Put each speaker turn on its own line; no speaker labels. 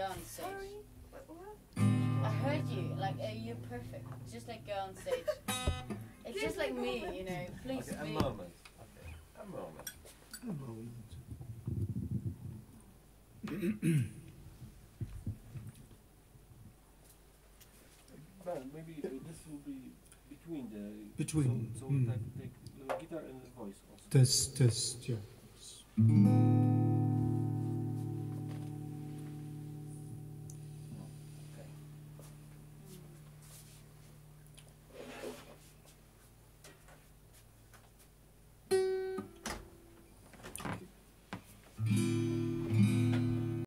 on stage.
Sorry. What?
I heard you. Like, you're perfect. Just like go on stage. It's just like me, you know. Please
Okay,
be.
a moment. Okay, a moment.
A moment.
Well, maybe this will be between the...
Between,
So
mm.
take guitar and voice also.
Test, yeah.